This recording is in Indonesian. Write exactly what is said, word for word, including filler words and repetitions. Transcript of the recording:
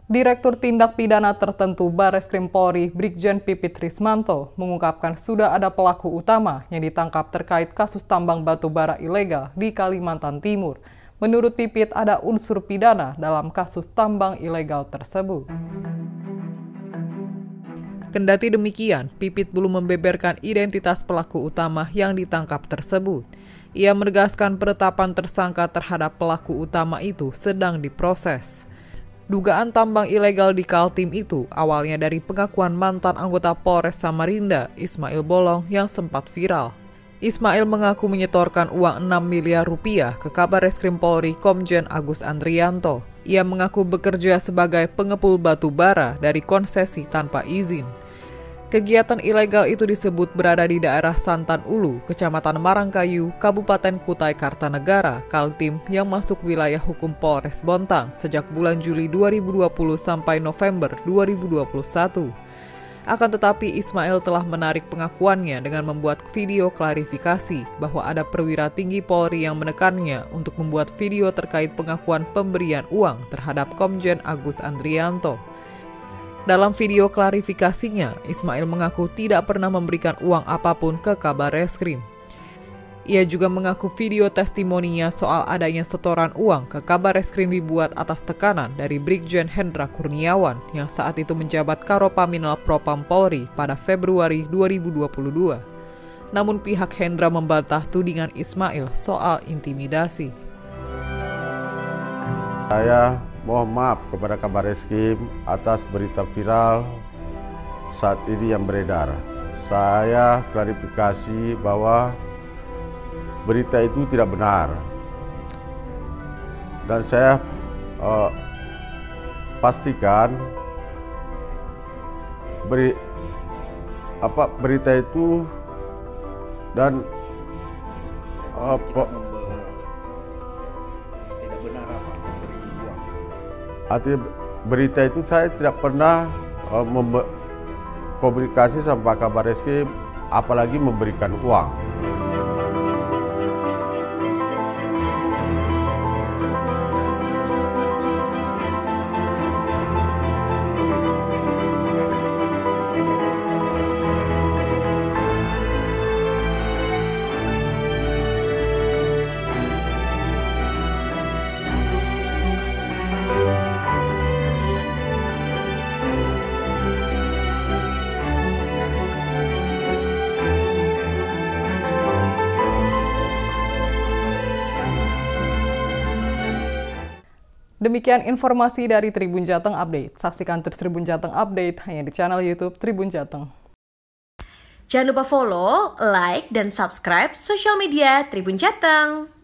Direktur Tindak Pidana Tertentu Bareskrim Polri, Brigjen Pipit Rismanto, mengungkapkan sudah ada pelaku utama yang ditangkap terkait kasus tambang batu bara ilegal di Kalimantan Timur. Menurut Pipit, ada unsur pidana dalam kasus tambang ilegal tersebut. Kendati demikian, Pipit belum membeberkan identitas pelaku utama yang ditangkap tersebut. Ia menegaskan penetapan tersangka terhadap pelaku utama itu sedang diproses. Dugaan tambang ilegal di Kaltim itu awalnya dari pengakuan mantan anggota Polres Samarinda, Ismail Bolong, yang sempat viral. Ismail mengaku menyetorkan uang enam miliar rupiah ke Kabareskrim Polri Komjen Agus Andrianto. Ia mengaku bekerja sebagai pengepul batu bara dari konsesi tanpa izin. Kegiatan ilegal itu disebut berada di daerah Santan Ulu, Kecamatan Marangkayu, Kabupaten Kutai Kartanegara, Kaltim yang masuk wilayah hukum Polres Bontang sejak bulan Juli dua ribu dua puluh sampai November dua ribu dua puluh satu. Akan tetapi Ismail telah menarik pengakuannya dengan membuat video klarifikasi bahwa ada perwira tinggi Polri yang menekannya untuk membuat video terkait pengakuan pemberian uang terhadap Komjen Agus Andrianto. Dalam video klarifikasinya, Ismail mengaku tidak pernah memberikan uang apapun ke Kabareskrim. Ia juga mengaku video testimoninya soal adanya setoran uang ke Kabareskrim dibuat atas tekanan dari Brigjen Hendra Kurniawan yang saat itu menjabat Karopaminal Propam Polri pada Februari dua ribu dua puluh dua. Namun pihak Hendra membantah tudingan Ismail soal intimidasi. Saya mohon maaf kepada Kabareskrim atas berita viral saat ini yang beredar. Saya klarifikasi bahwa berita itu tidak benar. Dan saya uh, pastikan beri, apa berita itu dan uh, tidak benar apa memberi uang. Artinya berita itu saya tidak pernah uh, komunikasi sama Kabareskrim, apalagi memberikan uang. Demikian informasi dari Tribun Jateng Update. Saksikan terus Tribun Jateng Update hanya di channel YouTube Tribun Jateng. Jangan lupa follow, like, dan subscribe sosial media Tribun Jateng.